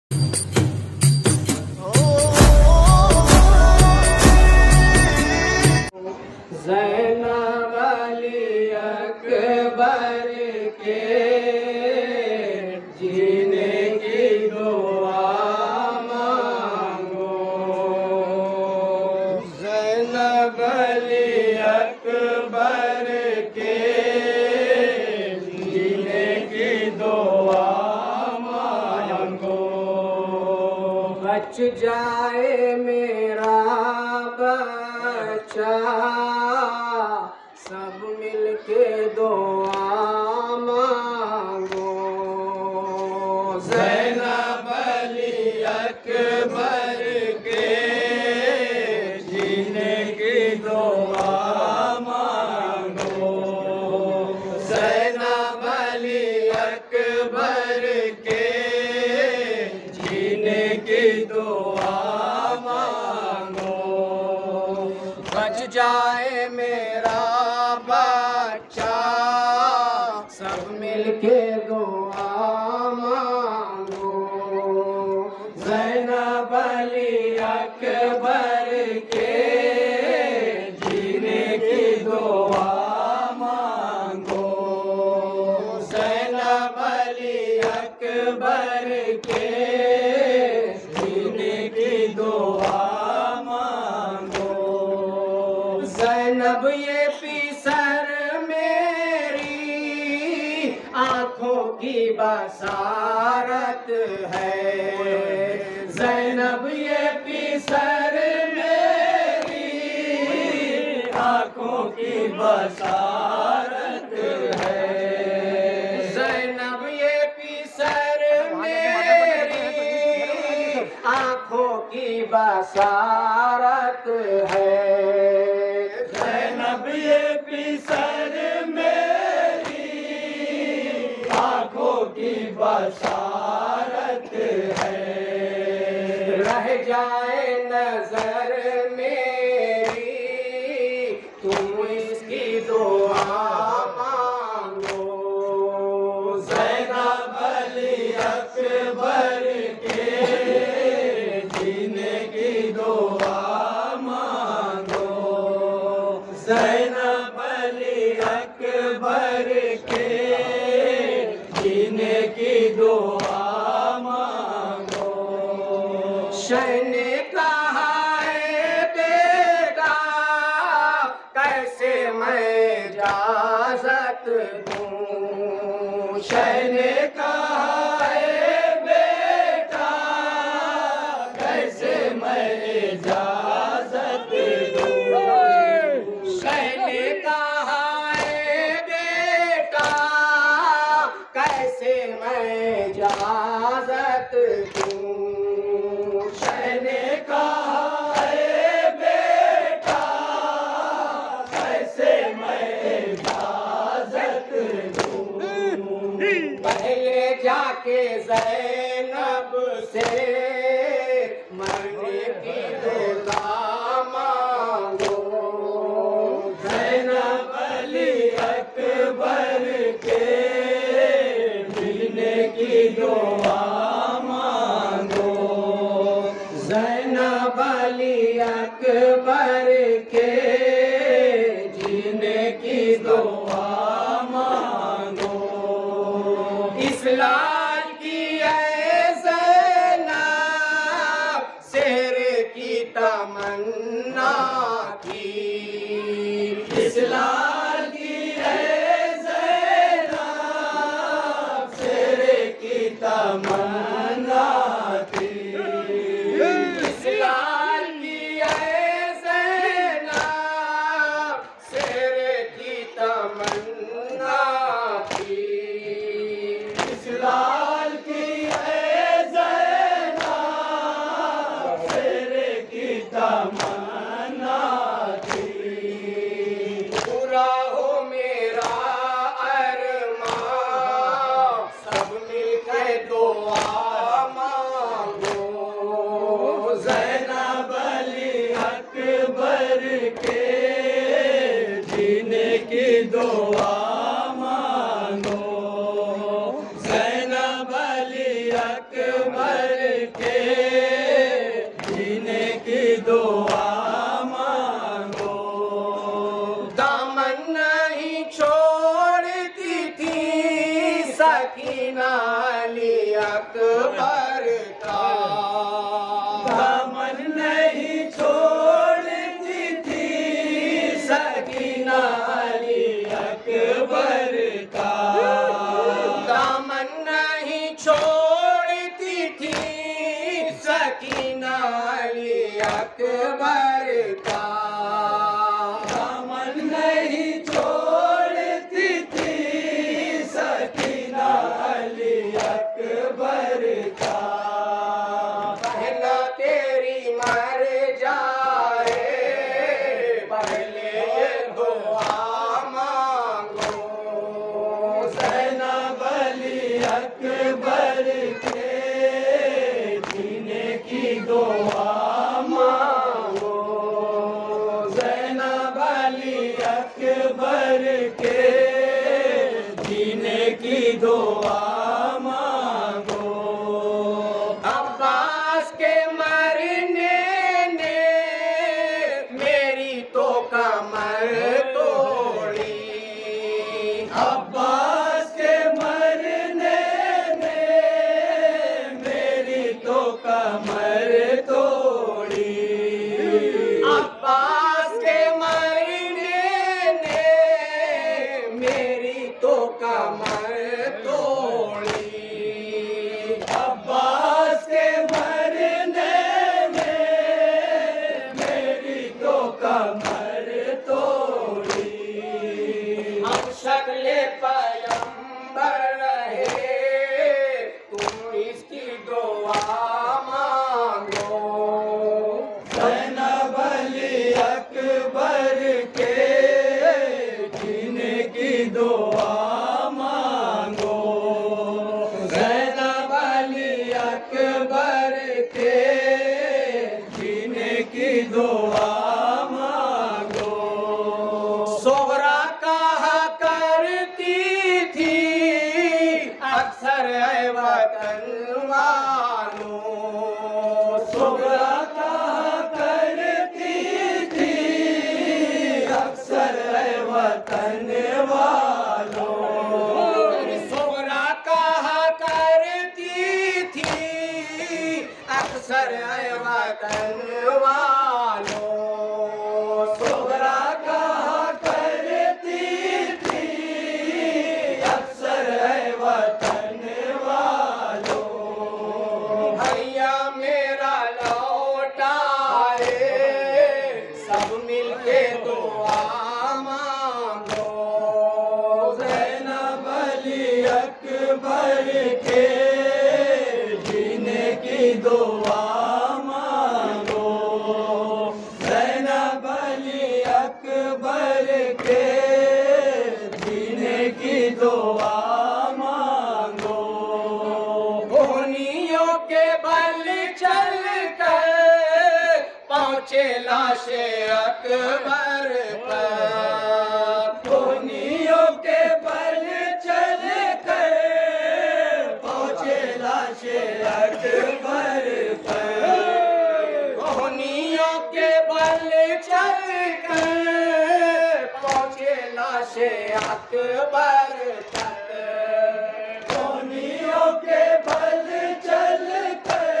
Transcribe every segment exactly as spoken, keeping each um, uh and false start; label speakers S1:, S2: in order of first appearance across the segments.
S1: ज़ैनब अली अकबर के जीने की दुआ मांगो। ज़ैनब अली अकबर के जीने की दुआ मांगो। बच जाए मेरा बच्चा, सब मिलके दुआ मांगो। ज़ैनब अली अकबर के जीने की दुआ मांगो। ज़ैनब अली अकबर के जीने की दुआ मांगो। बच जाए मेरा बच्चा, सब मिलके दुआ मांगो। ज़ैनब अली अकबर के जीने की दुआ मांगो। ज़ैनब अली अकबर के जीने की दुआ मांगो। ज़ैनब ये पीसर मेरी आँखों की बसारत है। ज़ैनब ये पीसर मेरी आँखों की बसारत है। ज़ैनब ये पीसर मेरी आँखों की बसारत है। ज़ैनब ये पीसर मेरी आँखों की बसारत है। रह जाए नजर मेरी तुम इसकी दुआ मांगो। ज़ैनब अली अकबर के जीने की दुआ मांगो। ज़ैनब अली अकबर के जीने की दुआ मांगो। शह ने कहा है बेटा कैसे मैं इजाज़त दूँ। शह ने कहा है बेटा कैसे मैं इजाज़त दूँ। शह ने कहा है बेटा कैसे मैं इजाज़त दूँ। शह ने कहा है बेटा कैसे मैं इजाज़त दूँ। पहले जाके ज़ैनब से मरने की दुआ मांगो। ज़ैनब अली अकबर के जीने की दुआ मांगो। ज़ैनब अली अकबर के जीने की दुआ मांगो। इस लाल की ऐ ज़ैनब शेर की तमन्ना थी। इस लाल की ऐ ज़ैनब शेर की तमन्ना थी। इस लाल की ऐ ज़ैनब शेर की तमन्ना थी। इस लाल की ऐ ज़ैनब शेर की तमन्ना अकबर का दामन नहीं छोड़ती थी सकीना अली अकबर का। बहन तेरी मर जाए पहले ये दुआ मांगो, ज़ैनब अली अकबर के जीने की दुआ मांगो, ज़ैनब अली अकबर के जीने की दुआ मांगो। अब्बास के मरने ने मेरी तो कमर तोड़ी, अब्बास के मरने ने मेरी तो कमर तोड़ी, अब्बास के मरने ने मेरी तो कमर तोड़ी, अब्बास के मरने ने मेरी तो कमर तोड़ी। हम शक्ले पैगंबर रहे तुम इसकी दुआ मांगो, ज़ैनब अली अकबर के जीने की दुआ मांगो, ज़ैनब अली अकबर के जीने की दुआ मांगो। सोहरा कहा करती थी अक्सर ऐ वतन वालों, सोहरा कहा करती थी अक्सर ऐ वतन वालों, सोहरा कहा करती थी अक्सर ऐ वतन वालों, सोहरा कहा करती थी अक्सर ऐ वतन वालों। भैया मेरा लौट आए सब मिलके दुआ मांगो, ज़ैनब अली अकबर के जीने की दुआ मांगो, ज़ैनब अली अकबर के जीने की दुआ मांगो। घोनियों के बल चल कर पहुँचे लाशे अकबर पर, घोनियों के बल चल कर पहुँचे लाशे अकबर पर, घोनियों के बल चल कर पहुँचे लाशे अकबर तक, घोनियों के बल चल कर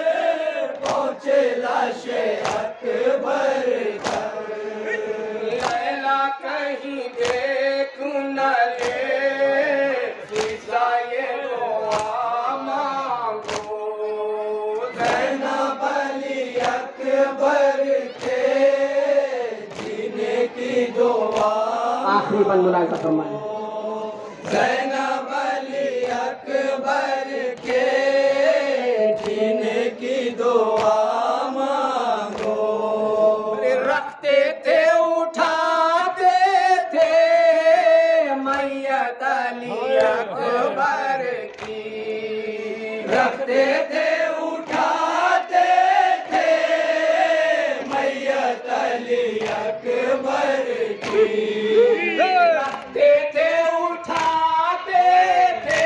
S1: पहुँचे लाशे अकबर तक। लैला कहीं देख न ले फिजा ये दुआ मांगो, ज़ैनब अली अकबर के जीने की दुआ
S2: आखिरी बंद मुलाज़ा फरमाएं।
S1: ज़ैनब अली अकबर के जीने की दुआ मांगो। रखते थे उठाते थे मैयत अली अकबर की, रखते थे उठाते थे मैयत अली अकबर की, रखते थे उठाते थे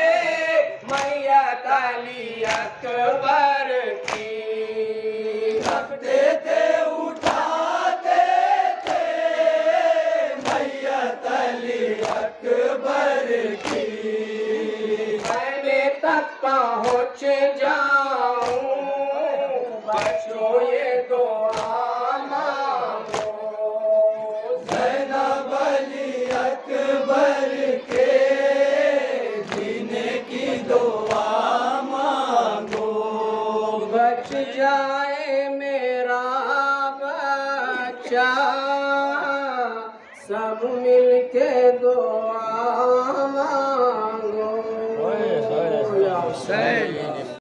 S1: मैयत अली अकबर की, रखते थे उठाते थे मैयत अली अकबर की। मैं तक पहुँच जाऊं बच्चों ये दुआ मांगो, ज़ैनब अली अकबर के जीने की दुआ मांगो। बच जाए मेरा बचा सब मिलके दुआ मांगो या हुसैन